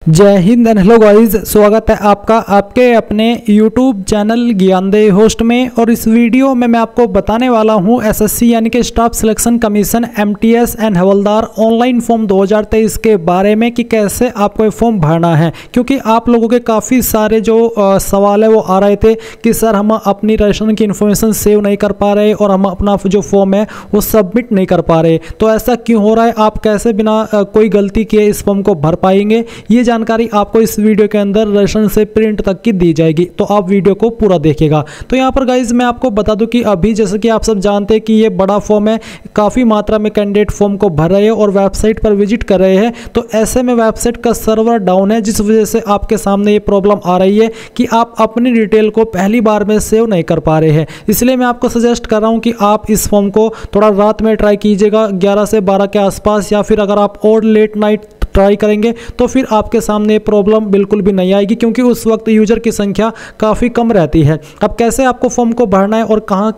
जय Hind and hello guys, स्वागत है आपका आपके अपने YouTube चैनल ज्ञानदेह होस्ट में। और इस वीडियो में मैं आपको बताने वाला हूं एसएससी यानी कि staff selection commission MTS and हवलदार ऑनलाइन फॉर्म 2023 के बारे में कि कैसे आपको ये फॉर्म भरना है। क्योंकि आप लोगों के काफ़ी सारे जो सवाल है वो आ रहे थे कि सर हम अपनी रजिस्ट्रेशन की इन्फॉर्मेशन सेव नहीं कर पा रहे और हम अपना जो फॉर्म है वो सबमिट नहीं कर पा रहे, तो ऐसा क्यों हो रहा है, आप कैसे बिना कोई गलती किए इस फॉर्म को भर पाएंगे, ये जानकारी आपको इस वीडियो के अंदर रजिस्ट्रेशन से प्रिंट तक की दी जाएगी। तो आप वीडियो को पूरा देखिएगा। तो यहाँ पर गाइज मैं आपको बता दूं कि अभी जैसे कि आप सब जानते हैं कि ये बड़ा फॉर्म है, काफ़ी मात्रा में कैंडिडेट फॉर्म को भर रहे हैं और वेबसाइट पर विजिट कर रहे हैं। तो ऐसे में वेबसाइट का सर्वर डाउन है, जिस वजह से आपके सामने ये प्रॉब्लम आ रही है कि आप अपनी डिटेल को पहली बार में सेव नहीं कर पा रहे हैं। इसलिए मैं आपको सजेस्ट कर रहा हूँ कि आप इस फॉर्म को थोड़ा रात में ट्राई कीजिएगा, 11 से 12 के आसपास, या फिर अगर आप और लेट नाइट ट्राई करेंगे तो फिर आपके सामने प्रॉब्लम बिल्कुल भी नहीं आएगी, क्योंकि उस वक्त यूजर की संख्या काफ़ी कम रहती है। अब कैसे आपको फॉर्म को भरना है और कहाँ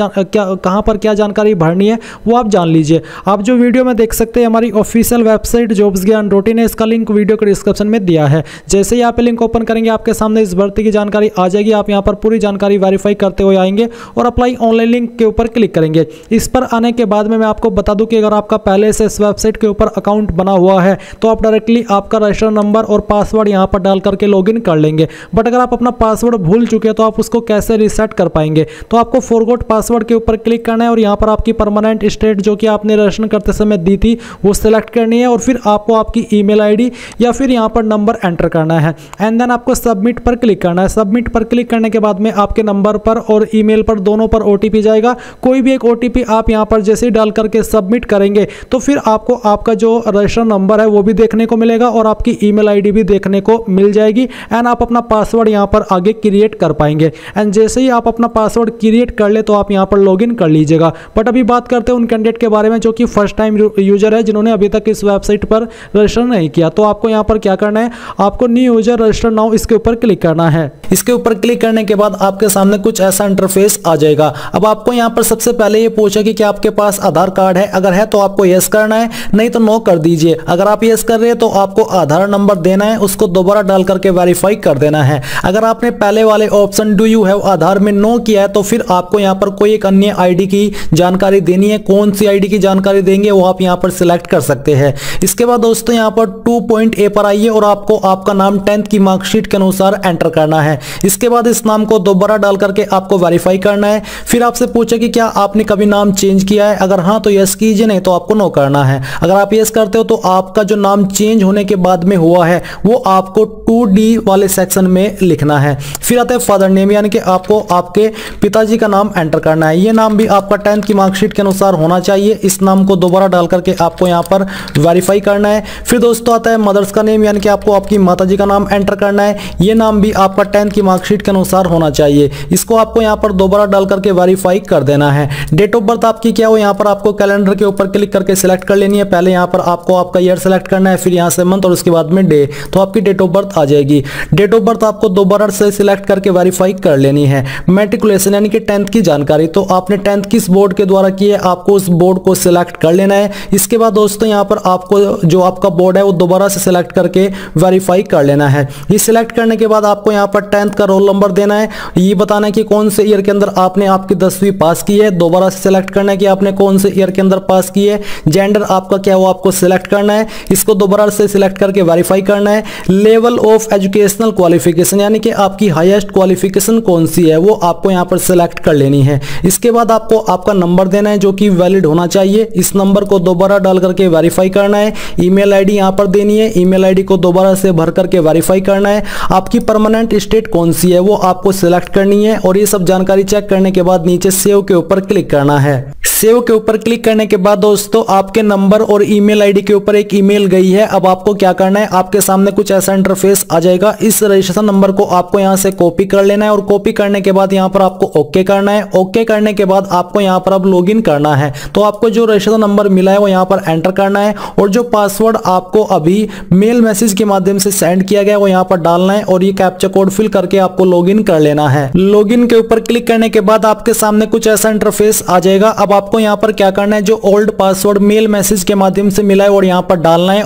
पर क्या जानकारी भरनी है वो आप जान लीजिए। आप जो वीडियो में देख सकते हैं हमारी ऑफिशियल वेबसाइट jobsgyan.in है, इसका लिंक वीडियो के डिस्क्रिप्शन में दिया है। जैसे ही आप लिंक ओपन करेंगे आपके सामने इस भर्ती की जानकारी आ जाएगी। आप यहाँ पर पूरी जानकारी वेरीफाई करते हुए आएंगे और अप्लाई ऑनलाइन लिंक के ऊपर क्लिक करेंगे। इस पर आने के बाद में मैं आपको बता दूं कि अगर आपका पहले से इस वेबसाइट के ऊपर अकाउंट बना हुआ है तो आप डायरेक्टली आपका रजिस्टर नंबर और पासवर्ड यहां पर डाल करके लॉगिन कर लेंगे। बट अगर आप अपना पासवर्ड भूल चुके हैं तो आप उसको कैसे रीसेट कर पाएंगे, तो आपको फॉरगॉट पासवर्ड के ऊपर क्लिक करना है और यहां पर आपकी परमानेंट स्टेट जो कि आपने रजिस्ट्रेशन करते समय दी थी वो सिलेक्ट करनी है और फिर आपको आपकी ईमेल आईडी या फिर यहां पर नंबर एंटर करना है एंड देन आपको सबमिट पर क्लिक करना है। सबमिट पर क्लिक करने के बाद में आपके नंबर पर और ईमेल पर दोनों पर ओटीपी जाएगा। कोई भी एक ओटीपी आप यहां पर जैसे ही डाल करके सबमिट करेंगे तो फिर आपको आपका जो रजिस्टर नंबर है वो भी देखने को मिलेगा और आपकी ईमेल आईडी भी देखने को मिल जाएगी एंड आप अपना पासवर्ड यहां पर आगे क्रिएट कर पाएंगे। एंड जैसे ही आप अपना पासवर्ड क्रिएट कर ले तो आप यहां पर लॉगिन कर लीजिएगा। बट अभी बात करते हैं उन कैंडिडेट के बारे में जो कि फर्स्ट टाइम यूजर है, जिन्होंने अभी तक इस वेबसाइट पर रजिस्टर नहीं किया। तो आपको यहां पर क्या करना है, आपको न्यू यूजर रजिस्टर नाउ इसके ऊपर क्लिक करना है। इसके ऊपर क्लिक करने के बाद आपके सामने कुछ ऐसा इंटरफेस आ जाएगा। अब आपको यहां पर सबसे पहले ये पूछा कि क्या आपके पास आधार कार्ड है, अगर है तो आपको यस करना है, नहीं तो नो कर दीजिए। अगर आप यस कर रहे हैं तो आपको आधार नंबर देना है, उसको दोबारा डाल करके वेरीफाई कर देना है। अगर आपने पहले वाले option do you have Aadhaar में नो किया है तो फिर आपको यहां पर कोई एक अन्य आईडी की जानकारी देनी है। कौन सी आईडी की जानकारी देंगे वो आप यहां पर सिलेक्ट कर सकते हैं। इसके बाद दोस्तों यहां पर 2.a पर आइए और आपको आपका नाम 10th की मार्कशीट के अनुसार एंटर करना है। इसके बाद इस नाम को दोबारा डाल करके आपको वेरीफाई करना है। फिर आपसे पूछे कि क्या आपने कभी नाम चेंज किया है, अगर हाँ तो यस कीजिए, नहीं तो आपको नो करना है। अगर आप यस करते हो तो आपका जो नाम चेंज होने के बाद में हुआ है वो आपको 2D वाले सेक्शन में लिखना है। फिर आता है फादर नेम, यानी कि आपको आपके पिताजी का नाम एंटर करना है। ये नाम भी आपका 10th की मार्कशीट के अनुसार होना चाहिए। इस नाम को दोबारा डाल करके आपको यहाँ पर वेरीफाई करना है। फिर दोस्तों आता है मदर्स का नेम, यानी कि आपको आपकी माताजी का नाम एंटर करना है। ये नाम भी आपका 10th की मार्कशीट के अनुसार होना चाहिए। इसको आपको यहाँ पर दोबारा डाल करके वेरीफाई कर देना है। डेट ऑफ बर्थ आपकी क्या हो, यहाँ पर आपको कैलेंडर के ऊपर क्लिक करके सिलेक्ट कर लेनी है। पहले यहाँ पर आपको आपका ईयर सेलेक्ट करना है, फिर यहाँ से मंथ और उसके बाद में डे, तो आपकी डेट ऑफ बर्थ आ जाएगी। डेट ऑफ बर्थ आपको दोबारा से सिलेक्ट करके वेरीफाई कर लेनी है। मैट्रिकुलेशन यानी कि 10th की जानकारी, तो आपने 10th किस बोर्ड के द्वारा की है आपको उस बोर्ड को सिलेक्ट कर लेना है। इसके बाद दोस्तों यहाँ पर आपको जो आपका बोर्ड है वो दोबारा से सिलेक्ट करके वेरीफाई कर लेना है। ये सिलेक्ट करने के बाद आपको यहाँ पर 10th का रोल नंबर देना है। ये बताना है कि कौन से ईयर के अंदर आपने आपकी 10वीं पास की है। दोबारा से सिलेक्ट करना है कि आपने कौन से ईयर के अंदर पास की है। जेंडर आपका क्या वो आपको सिलेक्ट करना है। इसको दोबारा से सिलेक्ट करके वेरीफाई करना है। लेवल ऑफ एजुकेशनल क्वालिफिकेशन, यानी कि आपकी हाईएस्ट क्वालिफिकेशन कौन सी है वो आपको यहां पर सिलेक्ट कर लेनी है। इसके बाद आपको आपका नंबर देना है जो कि वैलिड होना चाहिए। इस नंबर को दोबारा डाल करके वेरीफाई करना है। ईमेल आईडी यहां पर देनी है। ईमेल आईडी को दोबारा से भर करके वेरीफाई करना है। आपकी परमानेंट स्टेट कौन सी है वो आपको सिलेक्ट करनी है और ये सब जानकारी चेक करने के बाद नीचे सेव के ऊपर क्लिक करना है। सेव के ऊपर क्लिक करने के बाद दोस्तों आपके नंबर और ईमेल आईडी के ऊपर एक ईमेल गई है। अब आपको क्या करना है, आपके सामने कुछ ऐसा इंटरफेस आ जाएगा। इस रजिस्ट्रेशन नंबर को आपको यहां से कॉपी कर लेना है और कॉपी करने के बाद यहां पर आपको ओके करना है। ओके करने के बाद आपको यहां पर अब लॉगिन करना है। तो आपको जो रजिस्ट्रेशन नंबर मिला है वो यहां पर एंटर करना है और जो पासवर्ड आपको अभी मेल मैसेज के माध्यम से सेंड किया गया वो यहां पर डालना है और ये कैप्चा कोड फिल करके आपको लॉगिन कर लेना है। लॉगिन के ऊपर क्लिक करने के बाद आपके सामने कुछ ऐसा इंटरफेस आ जाएगा। अब आपको यहां पर क्या करना है, जो ओल्ड पासवर्ड मेल मैसेज के माध्यम से मिला है और यहां पर डालना है और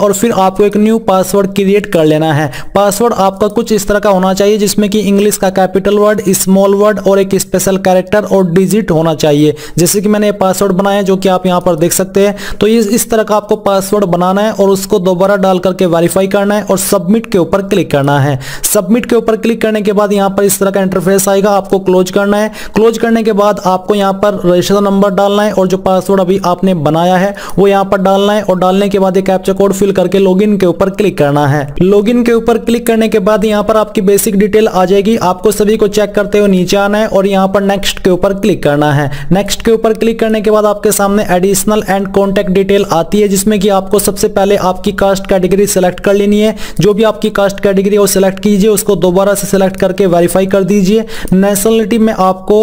और फिर आपको एक न्यू पासवर्ड क्रिएट कर लेना है। पासवर्ड आपका कुछ इस तरह का होना चाहिए जिसमें कि इंग्लिश का कैपिटल वर्ड, स्मॉल वर्ड और एक स्पेशल कैरेक्टर और डिजिट होना चाहिए। जैसे कि मैंने पासवर्ड बनाया जो कि आप यहाँ पर देख सकते हैं। तो इस तरह का आपको पासवर्ड बनाना है और उसको दोबारा डाल करके वेरीफाई करना है और सबमिट के ऊपर क्लिक करना है। सबमिट के ऊपर क्लिक करने के बाद यहाँ पर इस तरह का इंटरफेस आएगा, आपको क्लोज करना है। क्लोज करने के बाद आपको यहाँ पर रजिस्ट्रेशन नंबर डालना है और जो पासवर्ड अभी आपने बनाया है वो यहाँ पर डालना है और डालने के बाद एक कैप्चा कोड फिल करके लॉगिन के ऊपर क्लिक करना है। लॉगिन के ऊपर क्लिक करने के बाद यहाँ पर आपकी बेसिक डिटेल आ जाएगी। आपको सभी को चेक करते हुए नीचे आना है और यहाँ पर नेक्स्ट के ऊपर क्लिक करना है। नेक्स्ट के ऊपर क्लिक करने के बाद आपके सामने एडिशनल एंड कॉन्टैक्ट डिटेल आती है जिसमें कि आपको सबसे पहले आपकी कास्ट कैटेगरी सिलेक्ट कर लेनी है। जो भी आपकी कास्ट कैटेगरी है वो सिलेक्ट कीजिए, उसको दोबारा से सिलेक्ट करके वेरीफाई कर दीजिए। नेशनलिटी में आपको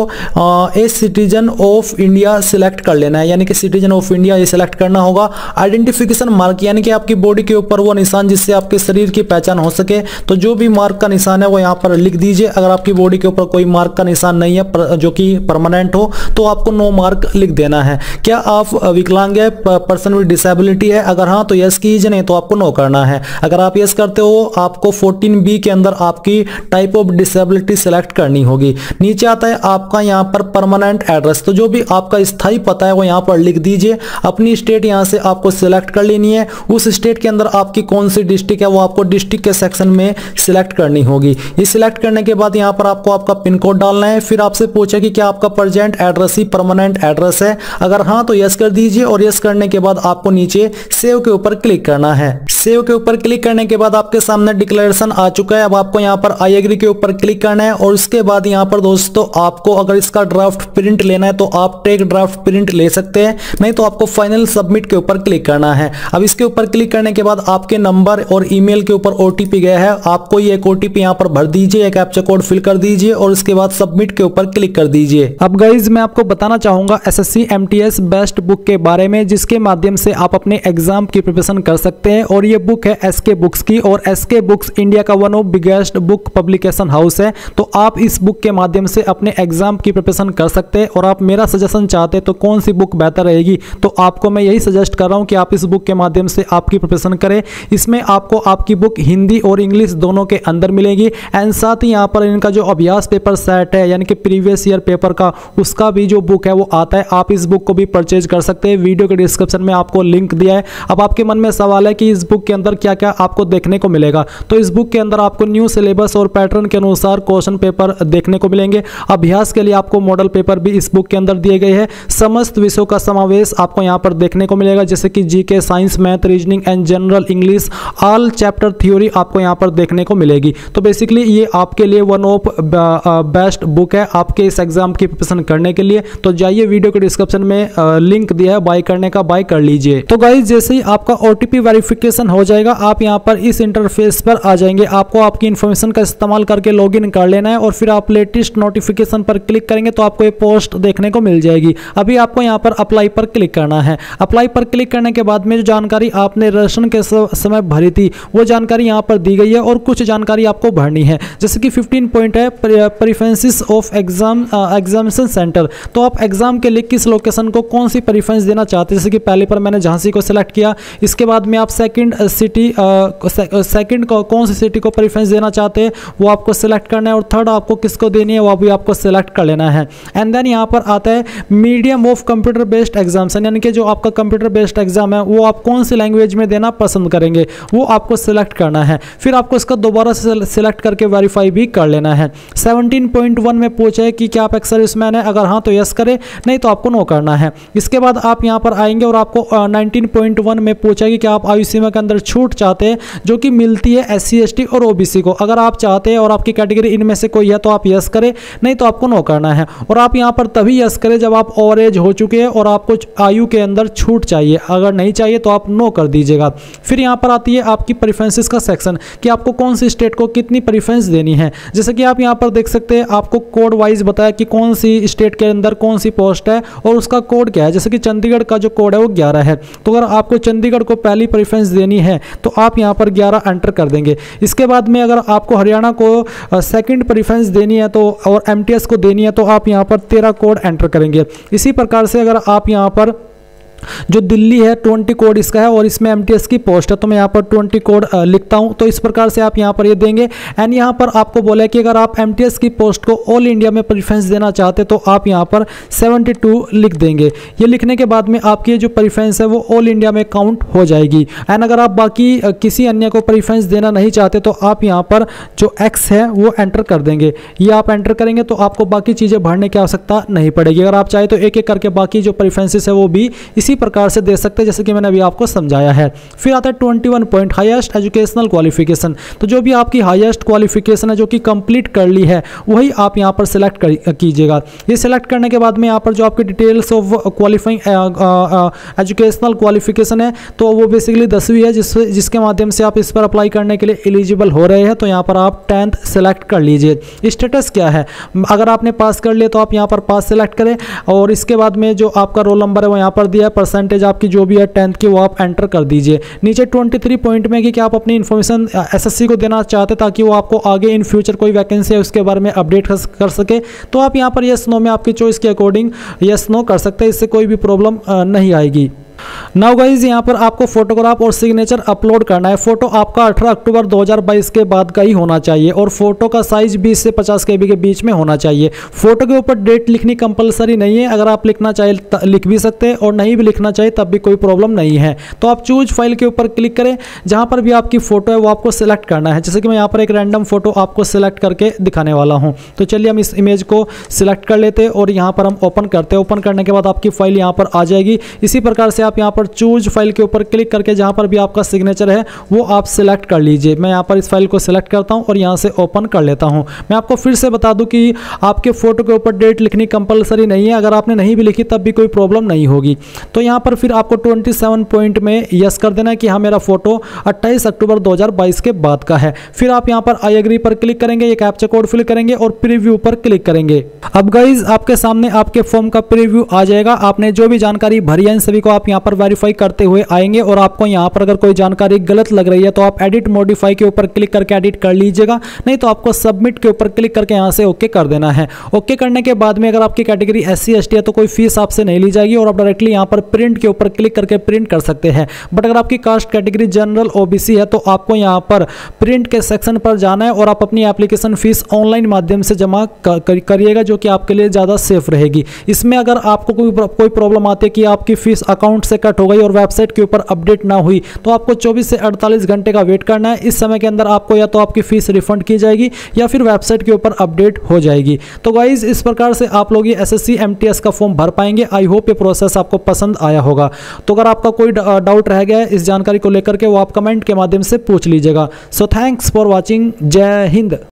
a citizen of India select कर लेना है, यानी कि सिटीजन ऑफ इंडिया ये सिलेक्ट करना होगा। आइडेंटिफिकेशन मार्क यानी कि आपकी बॉडी के ऊपर वो निशान जिससे आपके शरीर की पहचान हो सके, तो जो भी मार्क का निशान है वो यहाँ पर लिख दीजिए। अगर आपकी बॉडी के ऊपर कोई मार्क का निशान नहीं है जो कि परमानेंट हो तो आपको नो मार्क लिख देना है। क्या आप विकलांग है, पर्सन विद डिसेबिलिटी है? अगर हाँ तो यस कीजिए, नहीं तो आपको नो करना है। अगर आप यस करते हो आपको 14B के अंदर आपकी टाइप ऑफ डिसेबिलिटी सिलेक्ट करनी होगी। नीचे आता है आपका यहाँ पर परमानेंट एड्रेस, तो जो भी आपका स्थायी पता है वो यहाँ पर लिख दीजिए। अपनी स्टेट यहाँ से आपको सिलेक्ट कर लेनी है। उस स्टेट के अंदर आपकी कौन सी डिस्ट्रिक्ट है वो आपको डिस्ट्रिक्ट के सेक्शन में सिलेक्ट करनी होगी। ये सिलेक्ट करने के बाद यहाँ पर आपको आपका पिन कोड डालना है। फिर आपसे पूछे कि क्या आपका प्रेजेंट एड्रेस ही परमानेंट एड्रेस है? अगर हाँ तो यस कर दीजिए और यस करने के बाद आपको नीचे सेव के ऊपर क्लिक करना है। सेव के ऊपर क्लिक करने के बाद आपके सामने डिक्लेरेशन आ चुका है। अब आपको यहाँ पर आई एग्री के ऊपर क्लिक करना है और उसके बाद यहाँ पर दोस्तों आपको अगर इसका ड्राफ्ट प्रिंट लेना है तो आप टेक ड्राफ्ट प्रिंट ले सकते हैं, नहीं तो आपको फाइनल सबमिट के ऊपर क्लिक करना है। अब इसके ऊपर क्लिक करने के बाद आपके नंबर और ईमेल के ऊपर ओटीपी गया है, आपको ये एक ओटीपी यहाँ पर भर दीजिए, एक कैप्चा कोड फिल कर दीजिए और उसके बाद सबमिट के ऊपर क्लिक कर दीजिए। अब गाइज मैं आपको बताना चाहूंगा एसएससी एमटीएस बेस्ट बुक के बारे में, जिसके माध्यम से आप अपने एग्जाम की प्रिपरेशन कर सकते हैं। और ये बुक है एसके बुक्स की और एसके बुक्स इंडिया का one of biggest book publication house है। तो आप इस बुक के माध्यम से अपने एग्जाम की प्रिपरेशन कर सकते हैं। और आप मेरा सजेशन चाहते हैं तो कौन सी बुक बेहतर रहेगी, तो आपको मैं यही सजेस्ट कर रहा हूं कि आप इस बुक के माध्यम से आपकी प्रिपरेशन करें। इसमें आपको आपकी बुक हिंदी और इंग्लिश दोनों के अंदर मिलेगी एंड साथ ही यहाँ पर इनका जो अभ्यास पेपर सेट है यानी कि प्रीवियस ईयर पेपर का, उसका भी जो बुक है वो आता है। आप इस बुक को भी परचेज कर सकते हैं। वीडियो के डिस्क्रिप्शन में आपको लिंक दिया है। अब आपके मन में सवाल है कि इस बुक के अंदर क्या क्या आपको देखने को मिलेगा, तो इस बुक के अंदर आपको न्यू सिलेबस और पैटर्न के अनुसार क्वेश्चन पेपर देखने को मिलेंगे। अभ्यास के लिए आपको मॉडल पेपर भी इस बुक के अंदर दिए गए हैं। समस्त विषयों का समावेश आपको यहाँ पर देखने को मिलेगा, जैसे कि GK, science, math, reasoning and general English, all chapter theory आपको यहाँ पर देखने को मिलेगी। तो बेसिकली ये आपके लिए वन ऑफ बेस्ट बुक है आपके इस एग्जाम की प्रिपरेशन करने के लिए। तो जाइए, वीडियो के डिस्क्रिप्शन में लिंक दिया है, बाय करने का बाय कर लीजिए। तो गाइस जैसे ही आपका ओटीपी वेरिफिकेशन हो जाएगा आप यहाँ पर इस इंटरफेस पर आ जाएंगे। आपको आपकी इन्फॉर्मेशन का इस्तेमाल करके लॉगिन कर लेना है और फिर आप लेटेस्ट नोटिफिकेशन पर क्लिक करेंगे तो आपको ये पोस्ट देखने को मिल जाएगी। अभी आपको यहाँ पर अप्लाई पर क्लिक करना है। अप्लाई पर क्लिक करने के बाद में जो जानकारी आपने रजिस्ट्रेशन के समय भरी थी वो जानकारी यहाँ पर दी गई है और कुछ जानकारी आपको भरनी है। जैसे कि 15 पॉइंट है प्रेफरेंसेस ऑफ एग्जामिनेशन सेंटर, तो आप एग्जाम के लिए किस लोकेशन को कौन सी प्रेफरेंस देना चाहते हैं। जैसे कि पहले पर मैंने झांसी को सिलेक्ट किया, इसके बाद में आप सेकंड कौन सी सिटी को प्रेफरेंस देना चाहते हैं वो आपको सिलेक्ट करना है और थर्ड आपको किसको देनी है वो भी आपको सिलेक्ट कर लेना है। एंड देन यहाँ पर आता है medium of computer based exams, यानी कि जो आपका कंप्यूटर बेस्ड एग्जाम है वो आप कौन सी लैंग्वेज में देना पसंद करेंगे वो आपको सिलेक्ट करना है। फिर आपको इसका दोबारा से सिलेक्ट करके वेरीफाई भी कर लेना है। 17.1 में पूछा है कि क्या आप एक्स सर्विसमैन है, अगर हाँ तो यस करें, नहीं तो आपको नो करना है। इसके बाद आप यहाँ पर आएंगे और आपको 19.1 में पूछा है कि क्या आप आयु सीमा के अंदर छूट चाहते हैं जो कि मिलती है SC ST और OBC को। अगर आप चाहते हैं और आपकी कैटेगरी इनमें से कोई है तो आप यस करें, नहीं तो आपको नो करना है। और आप यहाँ पर तभी यस करें जब आप ओवर एज हो चुके हैं और आपको आयु के अंदर छूट चाहिए, अगर नहीं चाहिए तो आप नो कर दीजिएगा। फिर यहाँ पर आती है आपकी प्रेफरेंसेस का सेक्शन कि आपको कौन सी स्टेट को कितनी प्रेफरेंस देनी है। जैसे कि आप यहाँ पर देख सकते हैं आपको कोड वाइज बताया कि कौन सी स्टेट के अंदर कौन सी पोस्ट है और उसका कोड क्या है। जैसे कि चंडीगढ़ का जो कोड है वो 11 है, तो अगर आपको चंडीगढ़ को पहली प्रेफरेंस देनी है तो आप यहाँ पर 11 एंटर कर देंगे। इसके बाद में अगर आपको हरियाणा को सेकंड प्रेफरेंस देनी है तो और MTS को देनी है तो आप यहाँ पर 13 कोड एंटर करेंगे। इसी प्रकार से अगर आप यहाँ पर जो दिल्ली है 20 कोड इसका है और इसमें MTS की पोस्ट है, तो मैं यहाँ पर 20 कोड लिखता हूँ। तो इस प्रकार से आप यहाँ पर ये देंगे। एंड यहाँ पर आपको बोला है कि अगर आप MTS की पोस्ट को ऑल इंडिया में प्रेफरेंस देना चाहते तो आप यहाँ पर 72 लिख देंगे। ये लिखने के बाद में आपकी जो प्रेफरेंस है वो ऑल इंडिया में काउंट हो जाएगी। एंड अगर आप बाकी किसी अन्य को प्रेफरेंस देना नहीं चाहते तो आप यहाँ पर जो X है वो एंटर कर देंगे। ये आप एंटर करेंगे तो आपको बाकी चीज़ें भरने की आवश्यकता नहीं पड़ेगी। अगर आप चाहे तो एक एक करके बाकी जो प्रेफरेंसेस है वो भी इसी प्रकार से दे सकते हैं, जैसे कि मैंने अभी आपको समझाया है। फिर आता है 21 पॉइंट हाईएस्ट एजुकेशनल क्वालिफिकेशन। तो जो भी आपकी हाईएस्ट क्वालिफिकेशन है जो कि कंप्लीट कर ली है वही आप यहाँ पर सिलेक्ट कीजिएगा। ये सिलेक्ट करने के बाद में यहाँ पर जो आपकी details of qualifying educational qualification है तो वो बेसिकली 10वीं है, जिसके माध्यम से आप इस पर अप्लाई करने के लिए एलिजिबल हो रहे हैं। तो यहाँ पर आप 10th सेलेक्ट कर लीजिए। स्टेटस क्या है, अगर आपने पास कर लिया तो आप यहाँ पर पास सेलेक्ट करें और इसके बाद में जो आपका रोल नंबर है वो यहाँ पर दिया है, परसेंटेज आपकी जो भी है 10th की वो आप एंटर कर दीजिए। नीचे 23 पॉइंट में कि आप अपनी इन्फॉर्मेशन SSC को देना चाहते ताकि वो आपको आगे इन फ्यूचर कोई वैकेंसी है उसके बारे में अपडेट कर सके, तो आप यहाँ पर यस नो में आपकी चॉइस के अकॉर्डिंग यस नो कर सकते हैं। इससे कोई भी प्रॉब्लम नहीं आएगी। नाउ गाइज यहाँ पर आपको फोटोग्राफ और सिग्नेचर अपलोड करना है। फोटो आपका 18 अक्टूबर 2022 के बाद का ही होना चाहिए और फोटो का साइज 20 से 50 KB के बीच में होना चाहिए। फोटो के ऊपर डेट लिखनी कंपलसरी नहीं है, अगर आप लिखना चाहे लिख भी सकते हैं और नहीं भी लिखना चाहे तब भी कोई प्रॉब्लम नहीं है। तो आप चूज फाइल के ऊपर क्लिक करें, जहाँ पर भी आपकी फोटो है वो आपको सिलेक्ट करना है। जैसे कि मैं यहाँ पर एक रैंडम फोटो आपको सिलेक्ट करके दिखाने वाला हूँ। तो चलिए हम इस इमेज को सिलेक्ट कर लेते हैं और यहाँ पर हम ओपन करते हैं। ओपन करने के बाद आपकी फाइल यहाँ पर आ जाएगी। इसी प्रकार से आप यहाँ पर चूज फाइल के ऊपर क्लिक करके जहां पर भी आपका सिग्नेचर है वो आप सिलेक्ट कर लीजिए। मैं यहां पर इस फाइल को सिलेक्ट करता हूं और यहां से ओपन कर लेता हूं। मैं आपको फिर से बता दूं कि आपके फोटो के ऊपर डेट लिखनी कंपलसरी नहीं है, अगर आपने नहीं भी लिखी तब भी कोई प्रॉब्लम नहीं होगी। तो यहां पर फिर आपको 27 पॉइंट में यस कर देना है कि हाँ मेरा फोटो 28 अक्टूबर 2022 के बाद का है। फिर आप यहां पर आई एग्री पर क्लिक करेंगे, ये कैप्चा कोड फिल करेंगे और प्रीव्यू पर क्लिक करेंगे। अब गाइज आपके सामने आपके फॉर्म का प्रीव्यू आ जाएगा। आपने जो भी जानकारी भरी है इन सभी को आप यहां पर वेरीफाई करते हुए आएंगे और आपको यहां पर अगर कोई जानकारी गलत लग रही है तो आप एडिट मॉडिफाई के ऊपर क्लिक करके एडिट कर लीजिएगा, नहीं तो आपको सबमिट के ऊपर क्लिक करके यहां से ओके कर देना है। ओके करने के बाद में अगर आपकी कैटेगरी SC ST है तो कोई फीस आपसे नहीं ली जाएगी और आप डायरेक्टली यहां पर प्रिंट के ऊपर क्लिक करके प्रिंट कर सकते हैं। बट अगर आपकी कास्ट कैटेगरी जनरल OBC है तो आपको यहां पर प्रिंट के सेक्शन पर जाना है और आप अपनी एप्लीकेशन फीस ऑनलाइन माध्यम से जमा करिएगा, जो कि आपके लिए ज़्यादा सेफ रहेगी। इसमें अगर आपको कोई प्रॉब्लम आती है कि आपकी फीस अकाउंट से कट हो गई और वेबसाइट के ऊपर अपडेट ना हुई तो आपको 24 से 48 घंटे का वेट करना है। इस समय के अंदर आपको या तो आपकी फीस रिफंड की जाएगी या फिर वेबसाइट के ऊपर अपडेट हो जाएगी। तो गाइज इस प्रकार से आप लोग ये SSC MTS का फॉर्म भर पाएंगे। आई होप ये प्रोसेस आपको पसंद आया होगा। तो अगर आपका कोई डाउट रह गया है इस जानकारी को लेकर के वो आप कमेंट के माध्यम से पूछ लीजिएगा। So thanks for watching. Jai Hind.